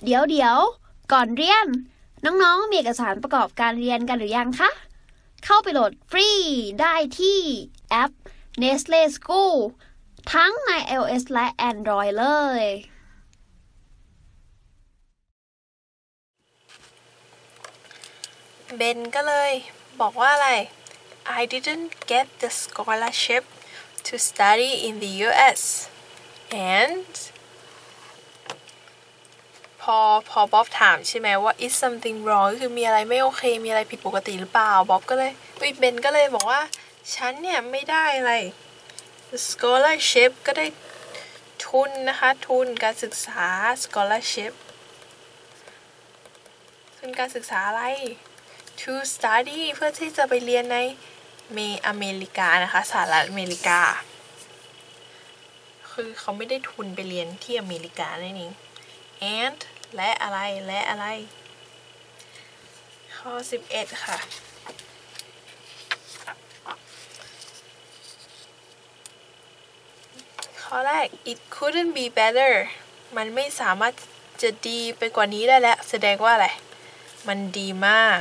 เดี๋ยวก่อนเรียนน้องๆมีเอกสารประกอบการเรียนกันหรือยังคะเข้าไปโหลดฟรีได้ที่แอป Nestle School ทั้งใน iOS และ Android เลยเบนก็เลยบอกว่าอะไร I didn't get the scholarship to study in the US and พอบ๊อบถามใช่ไหมว่า is something wrong คือมีอะไรไม่โอเคมีอะไรผิดปกติหรือเปล่าบ๊อบก็เลยเบนก็เลยบอกว่าฉันเนี่ยไม่ได้อะไร the scholarship ก็ได้ทุนนะคะทุนการศึกษา scholarship ทุนการศึกษาอะไร to study เพื่อที่จะไปเรียนในอเมริกานะคะสหรัฐอเมริกาคือเขาไม่ได้ทุนไปเรียนที่อเมริกานั่นเอง and และอะไรข้อ11ค่ะข้อแรก it couldn't be better มันไม่สามารถจะดีไปกว่านี้ได้แล้วแสดงว่าอะไรมันดีมาก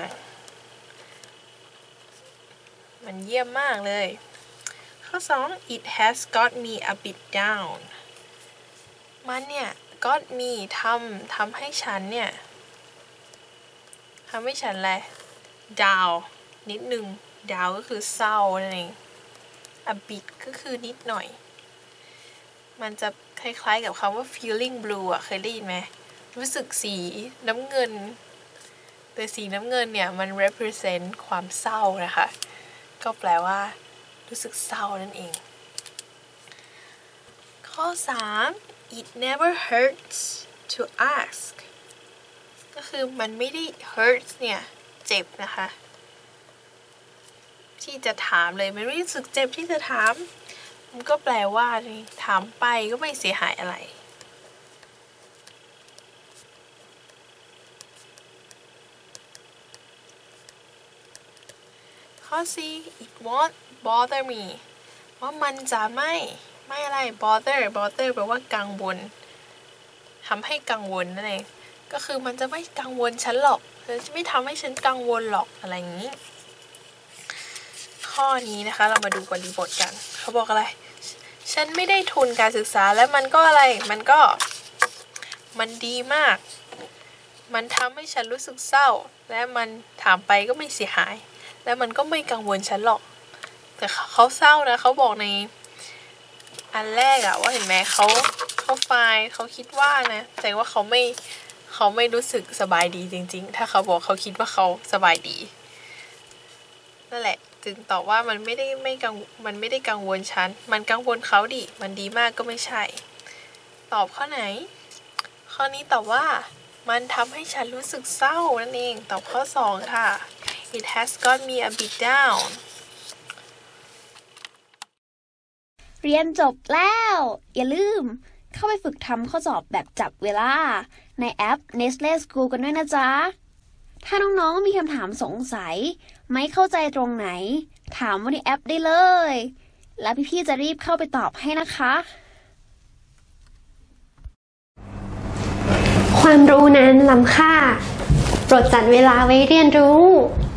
มันเยี่ยมมากเลยข้อ2 it has got me a bit down มันเนี่ย got me ทำให้ฉันเนี่ยทำให้ฉันอะไร down นิดนึง down ก็คือเศร้านั่นเอง a bit ก็คือนิดหน่อยมันจะคล้ายๆกับคำว่า feeling blue อ่ะเคยได้ยินไหมรู้สึกสีน้ำเงินแต่สีน้ำเงินเนี่ยมัน represent ความเศร้านะคะก็แปลว่ารู้สึกเศร้านั่นเองข้อ3 it never hurts to ask ก็คือมันไม่ได้ hurts เนี่ยเจ็บนะคะที่จะถามเลยมันไม่รู้สึกเจ็บที่จะถามมันก็แปลว่าถามไปก็ไม่เสียหายอะไรข้อ 4 it won't bother me ว่ามันจะไม่อะไร bother แปลว่ากังวลทำให้กังวลนั่นเองก็คือมันจะไม่กังวลฉันหรอกจะไม่ทำให้ฉันกังวลหรอกอะไรอย่างนี้ข้อนี้นะคะเรามาดูบริบทกันเขาบอกอะไรฉันไม่ได้ทุนการศึกษาและมันก็อะไรมันดีมากมันทำให้ฉันรู้สึกเศร้าและมันถามไปก็ไม่เสียหายและมันก็ไม่กังวลฉันหรอกแต่เขาเศร้านะเขาบอกในอันแรกอะว่าเห็นไหมเขาเขาคิดว่านะแต่ว่าเขาไม่รู้สึกสบายดีจริงๆถ้าเขาบอกเขาคิดว่าเขาสบายดีนั่นแหละจึงตอบว่ามันไม่ได้กังวลฉันมันกังวลเขาดิมันดีมากก็ไม่ใช่ตอบข้อไหนข้อนี้ตอบว่ามันทำให้ฉันรู้สึกเศร้านั่นเองตอบข้อ2ค่ะ it has got me a bit down เรียนจบแล้วอย่าลืมเข้าไปฝึกทำข้อสอบแบบจับเวลาในแอป Nestle School กันด้วยนะจ๊ะถ้าน้องๆมีคำถามสงสัยไม่เข้าใจตรงไหนถามว่าในแอปได้เลยแล้วพี่ๆจะรีบเข้าไปตอบให้นะคะความรู้นั้นล้ำค่าโปรดจัดเวลาไว้เรียนรู้